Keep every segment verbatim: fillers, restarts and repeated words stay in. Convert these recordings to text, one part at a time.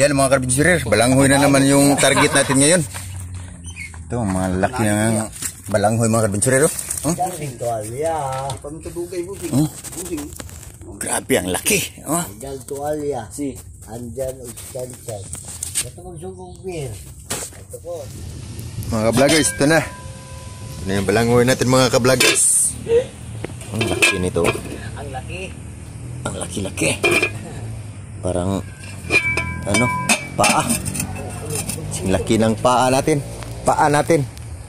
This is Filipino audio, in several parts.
Yan mga kabinsurer, balanghoy na naman yung target natin ngayon. Ito, mga laki ng balanghoy mga kabinsurer. Oh. Oh. Grabe ang laki. Oh. Andyan tuwalya. Si. Andyan ustansyas. Ito magsugong beer. Ito po. Mga kabloggers, ito na. Ito na yung balanghoy natin mga kabloggers. Ang laki nito. Ang laki. Ang laki-laki. Parang ano, paa. Ang laki ng paa natin. Paa natin.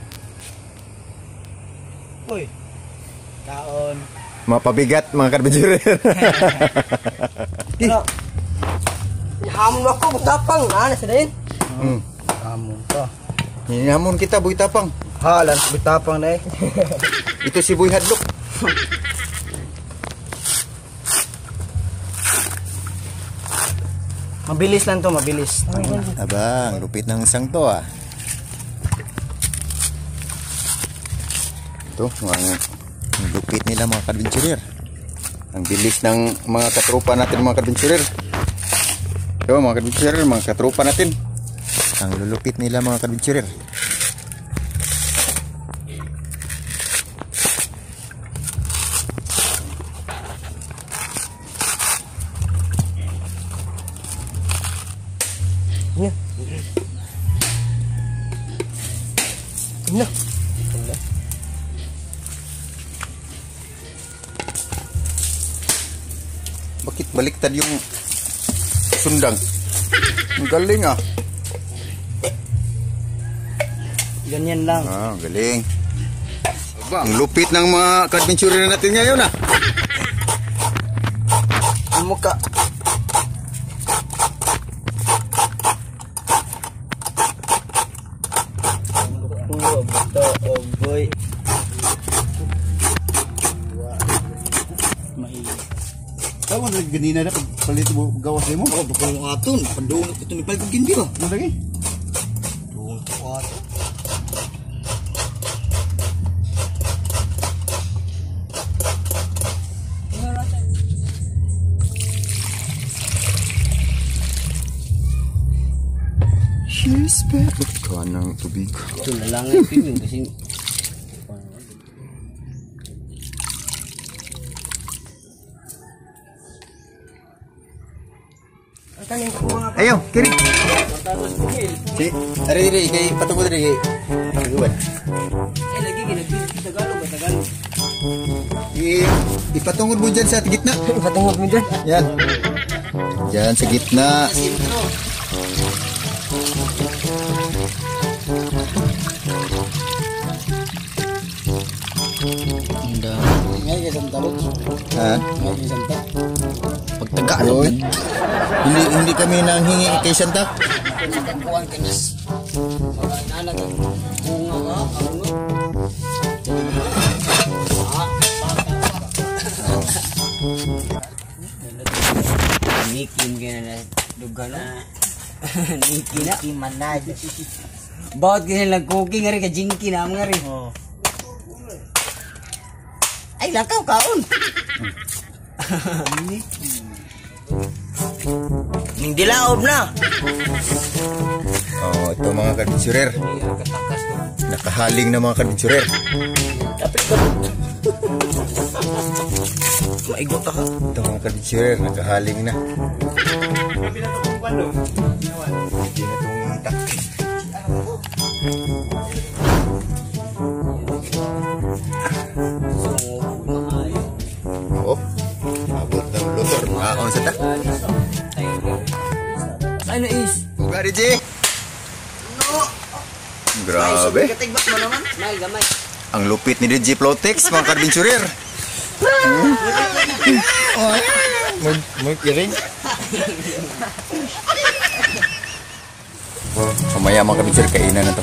Uy. Kaon. Mapabigat mga kabinsurer. Ano? Hamon ako, butapang. Ano sa din? Hmm. Hamon ka. Hinamon kita, Boy Tapang. Halan, butapang na eh. Ito si Boy Hadlok. Mabilis lang to, mabilis. Aba, ang lupit ng isang to ah. Ito, ang, ang lupit nila mga kabinsurer. Ang bilis ng mga katropa natin mga kabinsurer. Ito mga kabinsurer, mga katropa natin. Ang lulupit nila mga kabinsurer. Ya. Nah. Bakit baliktad yung sundang? Ang galing ah. Ganyan lang. Ah, galing. Aba, ang lupit ng mga ka-adventurer natin ngayon ah. Ang mukha. Oh boy. Tahu kan ganina na palit mo gawas mo. Oh, bakal mo aton. Pandungot ito ni palit gindi ba? Ano lagi? Dung kuat. Yes, pero kanang tubig. Ito na lang ang piwing kasi Ayo, kiri. Si, ari diri kay patungo diri kay. Guban. eh lagi gini Tagalog ba Tagalog? I ipatungod mo dyan sa gitna. Patungod mo dyan. Yan. Diyan sa gitna. Hindi. Ngay kay Santa Luz. Ha? Ngay kay Santa. Pagtaga yun. Hindi hindi kami nanghingi kay Santa. Kuan kanis. Mga nalag bunga ka, bunga. Nikin kaya na dugan na. Nikin na. Nikin manad. Bawat ganyan lang cooking nga rin ka jinky na nga rin. Ay lakaw kaon. Ning dilaob na. Oh, ito mga kadinsurer. Katakas na. Nakahaling na mga kadinsurer. Dapat ka. Maigot ka. Ito mga kadinsurer, nakahaling na. Hindi na itong itak. Oh, abot ng lutor. Makaon sa ta. Ano is? Ugari, G. Grabe. Katigbak mo naman. Nay, gamay. Ang lupit ni D J Plotex, mga kadinsurer. Mag magkiring. Mamaya mga kadinsurer, kainan na to.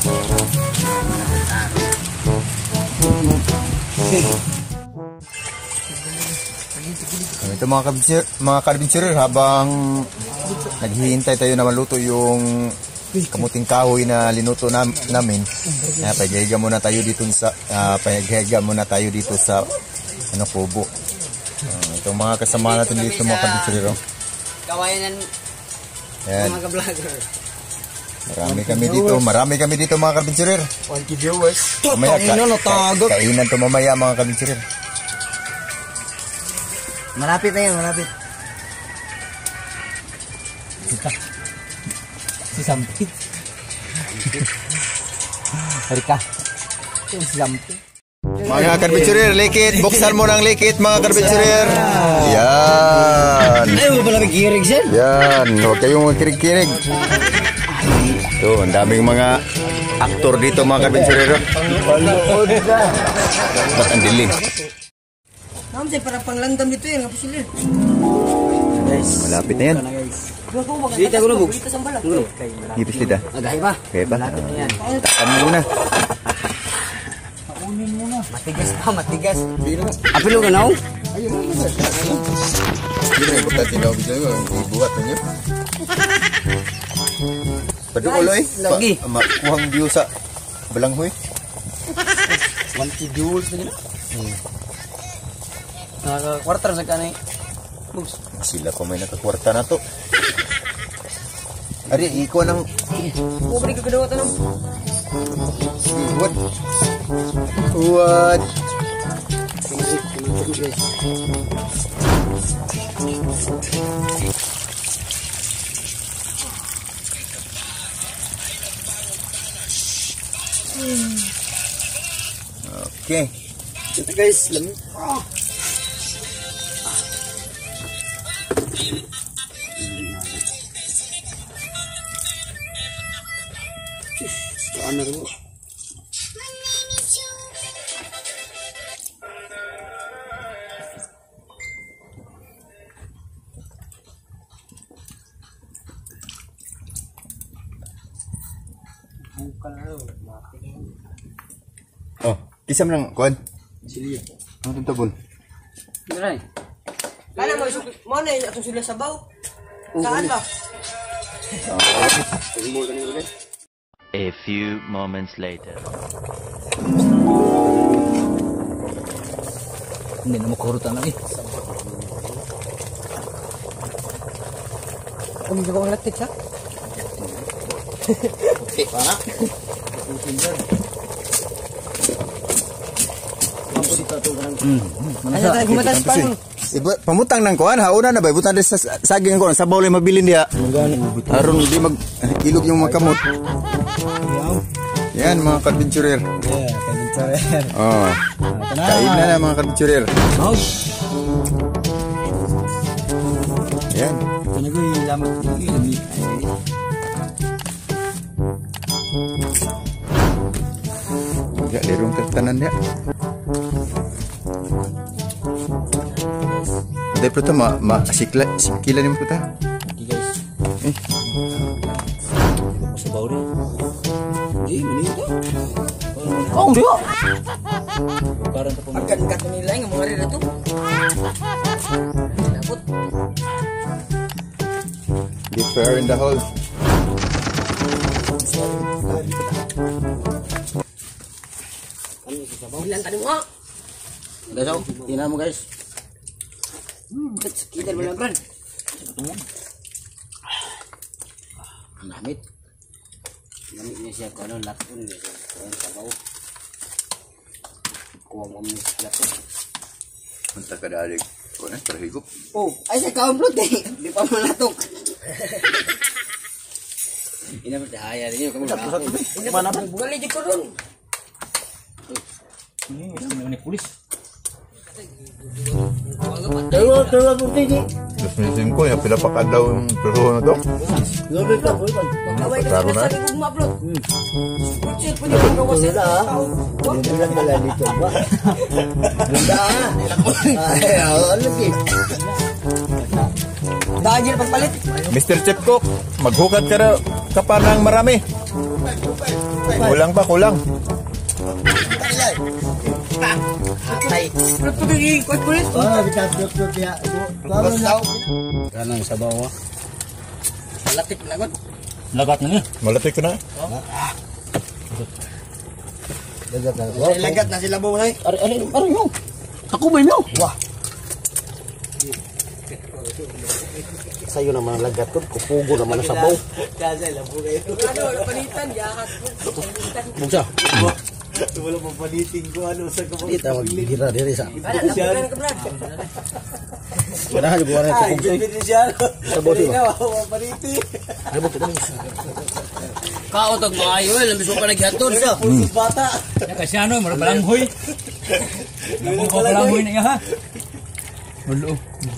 Ito mga kadinsurer, mga kadinsurer, habang naghihintay tayo na maluto yung kamuting kahoy na linuto nam namin. Uh, paghihiga muna tayo dito sa uh, paghihiga muna tayo dito sa ano kubo. Uh, itong mga kasama natin dito mga kadinsurer. Kawayan Yan. Mga ka-vlogger. Marami kami dito, marami kami dito mga kabinsurer. one K viewers. Mamaya, ka, ka, kainan to mamaya mga kabinsurer. Malapit na yan, malapit. Si Sampit. Harika. Si Sampit. Mga kabinsurer, likit. Buksan mo ng likit mga kabinsurer. Yan. Ay, mo pala may kirig siya. Yan. Huwag kayong magkirig-kirig. So, ang daming mga aktor dito mga kabinsurer. Ba't ang dilim? Ma'am, siya parang panglandam dito yan. Kapos sila. Malapit na yan. Dito ko nabog. Gulo. Gipis dito. Agahay ba? Kaya ba? Malapit na yan. Takan mo muna. Paunin mo na. Matigas pa, matigas. Apilo ka na ako? Hindi na ibutat din ako dito. Ibuhat na niyo. Padulo eh. Lagi. Makuhang view sa balanghoy. one K viewers na gina. Naka-quarter sa kanay. Bugs. Sila pa may nakakwarta na to. Ari, ikaw ng... Pabalik ka kadawa tanong. What? What? Okay. Ito guys, lam. Ano rin mo? Oh, kisam lang, kuan. Silya. Ano itong tabon? Diray. Kana mo mo na atong sila sabaw. Saan ba? A few moments later. Hindi na makurutan na eh. Kung hindi ko latit ha? Okay, para. Ano tayo gumatas pa mo? Iba, pamutang ng kuan, hauna na ba? Ibutan din sa saging kuan, sa bawal mabilin diha. Aron di mag ilog yung magkamot. Yan mga kadventurer. Yeah, kadventurer. Oh. Kain na na mga kadventurer. Oh. Yan. Ano ko yung lamot yung Ya, lerong katanan dia. Dai pruta ma ma sikla sikila ni pruta. Okay guys. Eh, Sa bawri. Di mani ito. Oh, di ba? Karon ta po. Pagkat nila nga mga rin ito. Labot. get fair in the hole. Ilan tadi mo? Guys, oh, tingnan mo guys. Hmm, kita mo lang bran. Ang lamit. Lamit niya siya kung ano, lakon niya siya. Kung ano sabaw. Kuha mo mo siya lakon. Punta ka dalig. Ko na terhigup. Oh, ay sa kaumplot eh. Di pa mo natok. Ina mo haya rin yun. Kamu lakon. Mana pa? Bugali di ko ron. Ini mesti ni polis. Tawa, tawa po tingin. Terus minsim ko, yung pila pa ka daw yung pero na to. Lobe ka, boy. Kaway ka Pagkaro sa na. sabi kong ma-upload. Picture po niya gawa sa tao. Hindi lang nila dito ba? Bunda ah. Ay, ano ki? Dahil pagpalit. mister Chef Cook, maghukat ka na ka ng marami. Kulang pa, kulang. Atay. Pero pag i-ikot po rin. Ah, bitat-bitat ya. Karon na. Kanang sabaw ah. Malatik lagot. Lagat na niya. Malapit ko na. Dagat na. Lagat na sila buhay. Ari, ari, ari mo. Ako ba mo? Wah. Sa'yo naman ang lagat ko, kupugo naman ang sabaw. Ano, napanitan, yahat ko. Bugsa. Wala pa paniting ko ano sa kapag. Dito, magira diri sa. Ano, napunan ka, Brad. Kanahan yung buwan na ito. Ay, siya. Sabaw di ba? Wala paniti. Ano ba ito naman? Kaotog maayo eh, lambis mo pa naghatod. Bata. Ya kasi ano, mara balanghoy. Namo pa balanghoy na iya ha. Bulo.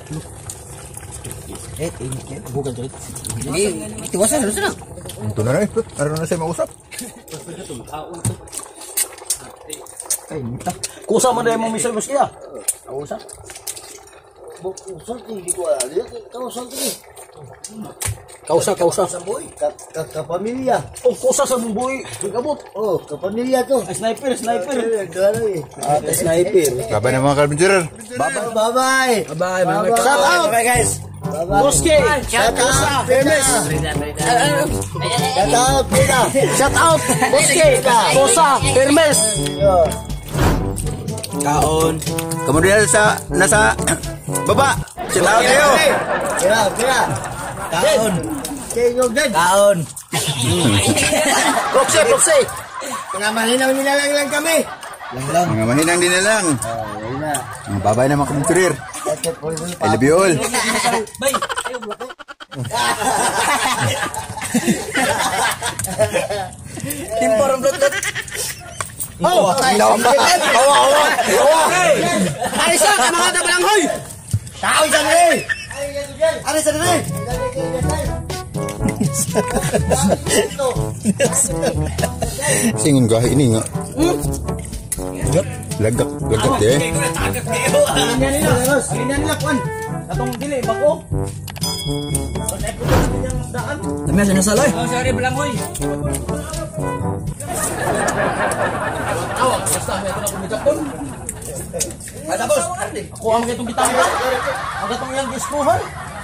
Eh, eh, bukan tulit. Hindi, itiwasan, ano sana? Ito na rin. Ano na siya mausap? Kusa man dahil mo misoy mo siya. Kusa? Kausa hindi ko alam. Kausa ini. Kausa, kausa. Kapamilya. Oh, kusa sa buboy. Gabot. Oh, kapamilya to. Ay, sniper, sniper. Dali. Ah, sniper. Babay na mga kabinsirer. Bye bye. Bye, bye. Shout out. Bye, guys. Boske. Shout out. Famous. Shout out. Pina. Shout out. Boske. Kusa, Hermes. Kaon. Kemudian sa nasa baba. Shout out kayo. Pina, pina. Kaon. Kayo din. Kaon. Proxy, proxy. Pangamahinang nilalang lang kami. Mga mahinang din na lang. Ayun na. Mga babay na mga kabinsirer. I love you all. Timporong blutot. Oh, tayo. Awa, awa. Awa. Alis sa mga tabalanghoy. Tao sa dali. Alis sa dali. Singin gahi ini nga. Lagak, lagak eh. Ganyan nila, Ros. Ganyan nila, Kwan. Atong dili, bago. Dami sa nasalay. Oh, sorry balanghoy. Awak, basta may ito na kumikapon. Ay, tapos, ako ang itong bitang ka. Ang itong yung diskuhan.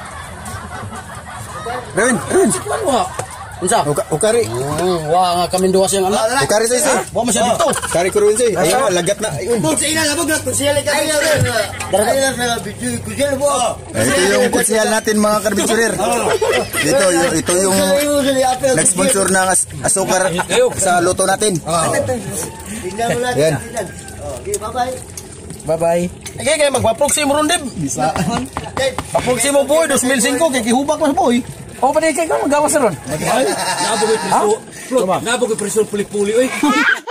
Ren, Ren. Sikuan mo ha. Unsa? Uka, ukari. Hmm, wah nga kami duwa siyang anak. Ukari sa isa. Wah masya dito. Kari kurun siya. Ayun, lagat na. Ayun. Bug sa ina, labog na. Kunsiyali ka. Ayun na. Ayun na sa video. Kunsiyali po. Eh, ito yung kutsihal natin mga kabinsirer. Dito, yung, ito yung nag-sponsor ng as asukar sa luto natin. Tingnan mo natin. Yan. Okay, bye-bye. Bye-bye. Okay, kaya magpaproxy mo ron, Dib. Bisa. Paproxy mo boy, two thousand five, kaya kihubak mo boy. O, pa di kayo magawas na ron. Nabog ko preso. Nabog ko preso puli-puli oy.